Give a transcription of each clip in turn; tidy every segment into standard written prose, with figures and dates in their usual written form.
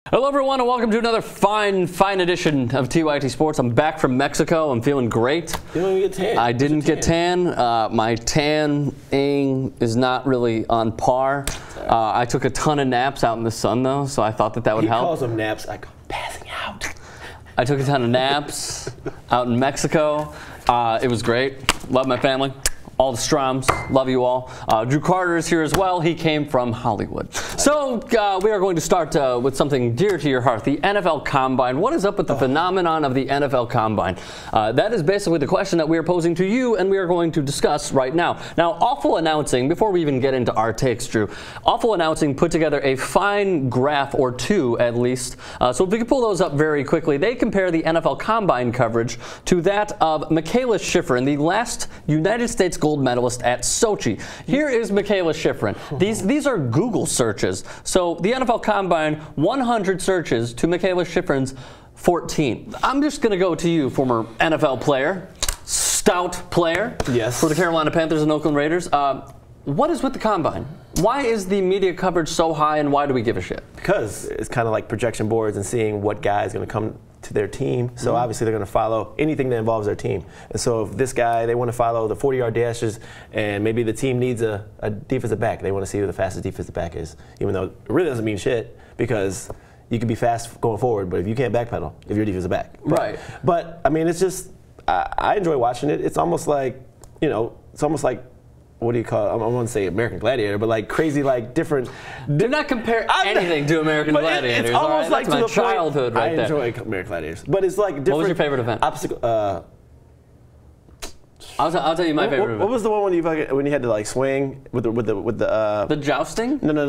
Hello everyone and welcome to another fine edition of TYT Sports. I'm back from Mexico. I'm feeling great. You didn't get tan. I didn't get tan. My tanning is not really on par. I took a ton of naps out in the sun though, so I thought that would help. He calls them naps. I call passing out. I took a ton of naps out in Mexico. It was great. Love my family. All the Stroms, love you all. Drew Carter is here as well. He came from Hollywood. So we are going to start with something dear to your heart, the NFL Combine. What is up with the phenomenon of the NFL Combine? That is basically the question that we are posing to you and we are going to discuss right now. Now, Awful Announcing, before we even get into our takes, Drew, Awful Announcing put together a fine graph, or two at least. So if we could pull those up very quickly, they compare the NFL Combine coverage to that of Mikaela Shiffrin, the last United States gold medalist at Sochi. Here is Mikaela Shiffrin. These are Google searches. So the NFL Combine, 100 searches to Mikaela Shiffrin's 14. I'm just going to go to you, former NFL player, stout player for the Carolina Panthers and Oakland Raiders. What is with the Combine? Why is the media coverage so high and why do we give a shit? Because it's kind of like projection boards and seeing what guy is going to come to their team. So obviously they're going to follow anything that involves their team. And so if this guy, they want to follow the 40-yard dashes and maybe the team needs a defensive back. They want to see who the fastest defensive back is, even though it really doesn't mean shit because you can be fast going forward, but if you can't backpedal, if you're a defensive back. Right. But, I mean, it's just, I enjoy watching it. It's almost like, you know, it's almost like, what do you call it? I don't want to say American Gladiator, but like crazy, like different. Do not compare anything to American Gladiators. It's almost like that's to my the childhood point, right there. I enjoy American Gladiators, but it's like different. What was your favorite event? Obstacle. I'll tell you my favorite event. What was the one when you had to like swing with the jousting? No.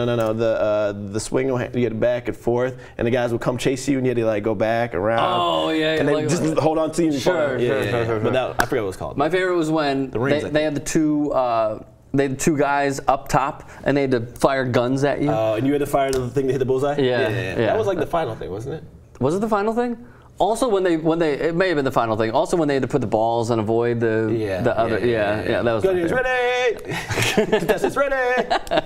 The swing you had to back and forth, and the guys would come chase you, and you had to like go back around. Oh yeah, and they just hold on to you. And sure. But that, I forget what it was called. My favorite was when they had the two. They had two guys up top, and they had to fire guns at you. And you had to fire the thing that hit the bullseye. Yeah. That was like the final thing, wasn't it? Was it the final thing? Also, when they it may have been the final thing. Also, when they had to put the balls and avoid the other. Yeah, that was. Gladiators ready. Contestants ready.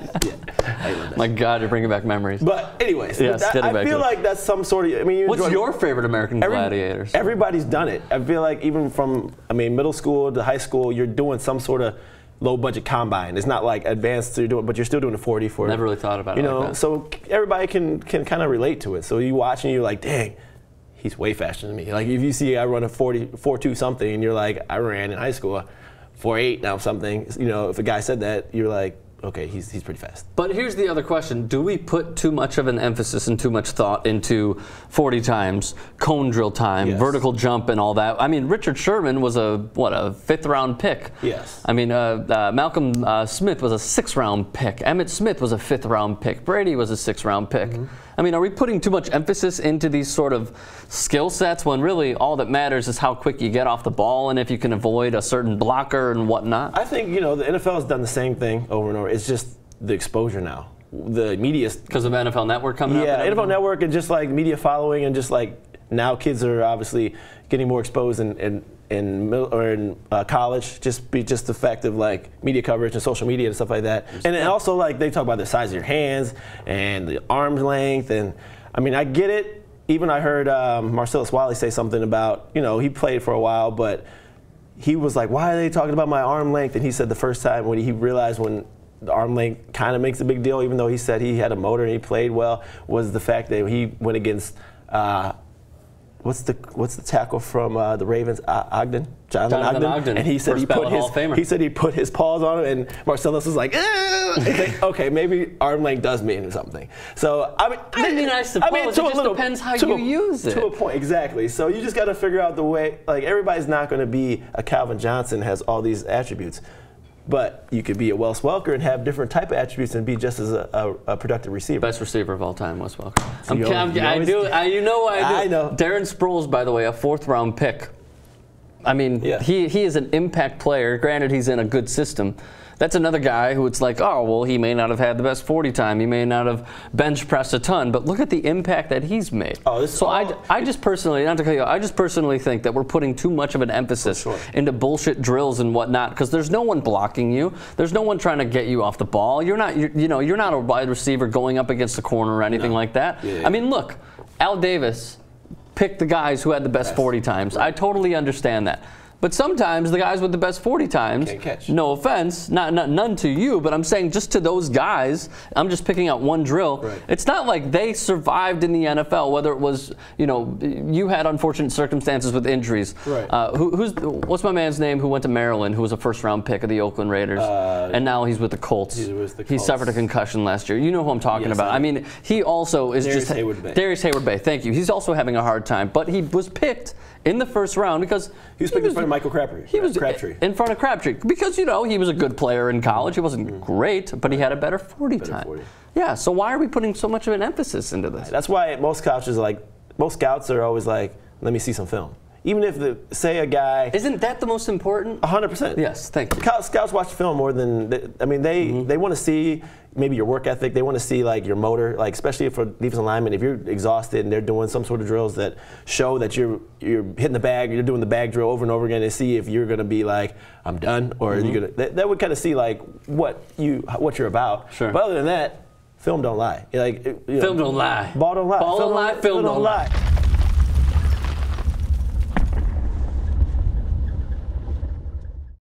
My God, you're bringing back memories. But anyways, I feel like that's some sort of. I mean, what's your favorite American Gladiators? Everybody's done it. I feel like even from middle school to high school, you're doing some sort of low budget combine. It's not like advanced to do it, but you're still doing a 40 for. Never really thought about it. You know, like that. So everybody can kind of relate to it. So you watch and you're like, dang. He's way faster than me. Like if you see I run a 4.2 something, and you're like, I ran in high school 4.8 now something. You know, if a guy said that, you're like, okay, he's pretty fast. But here's the other question: do we put too much of an emphasis and too much thought into 40 times, cone drill time, vertical jump, and all that? I mean, Richard Sherman was a 5th round pick. Yes. I mean, Malcolm Smith was a 6th round pick. Emmitt Smith was a 5th round pick. Brady was a 6th round pick. I mean, are we putting too much emphasis into these sort of skill sets when really all that matters is how quick you get off the ball and if you can avoid a certain blocker and whatnot? I think, the NFL has done the same thing over and over. It's just the exposure now. The media. Because of NFL Network coming up? Yeah, NFL Network and just like media following and just like now kids are obviously getting more exposed in college, just the fact of like media coverage and social media and stuff like that. And then also like they talk about the size of your hands and the arm's length, and I mean I get it. Even I heard Marcellus Wiley say something about, he played for a while, but he was like, why are they talking about my arm length? And he said the first time when he realized when the arm length kind of makes a big deal, even though he said he had a motor and he played well, was the fact that he went against what's the tackle from the Ravens? Jonathan Ogden. And he said he put his paws on him, and Marcellus was like, okay, maybe arm length does mean something. So I suppose it just depends how you use it. To a point, exactly. So you just got to figure out the way. Like everybody's not going to be a Calvin Johnson has all these attributes. But you could be a Wes Welker and have different type of attributes and be just as a productive receiver. Best receiver of all time, Wes Welker. So I know. I know. Darren Sproles, by the way, a 4th round pick. I mean, he is an impact player. Granted, he's in a good system. that's another guy who it's like, oh, well, he may not have had the best 40 time. He may not have bench pressed a ton, but look at the impact that he's made. Oh, so I just personally, not to cut you off, I just personally think that we're putting too much of an emphasis into bullshit drills and whatnot, because there's no one blocking you. There's no one trying to get you off the ball. You're not, you're not a wide receiver going up against the corner or anything like that. I mean, look, Al Davis picked the guys who had the best 40 times. I totally understand that. But sometimes the guys with the best 40 times, can't catch. No offense, none to you, but I'm saying just to those guys, I'm just picking out one drill. Right. It's not like they survived in the NFL, whether it was, you had unfortunate circumstances with injuries. Right. What's my man's name who went to Maryland, who was a first-round pick of the Oakland Raiders, and now he's with the Colts. He suffered a concussion last year. You know who I'm talking about. I mean, he also is Darius Hayward-Bay. Darius Hayward-Bay, thank you. He's also having a hard time, but he was picked in the first round because he was picked in front of Michael Crabtree. He was in front of Crabtree because, he was a good player in college. He wasn't great, but he had a better 40 time. Yeah, so why are we putting so much of an emphasis into this? That's why most scouts are always like, let me see some film. Even if, say a guy... Isn't that the most important? 100%. Yes, thank you. Scouts watch film more than... They want to see maybe your work ethic. They want to see, your motor, especially for defensive linemen. If you're exhausted and they're doing some sort of drills that show that you're hitting the bag, you're doing the bag drill over and over again to see if you're going to be like, I'm done, or you're going to... That would kind of see, what you're about. Sure. But other than that, film don't lie. Film don't lie. Ball don't lie. Ball don't lie, film don't lie.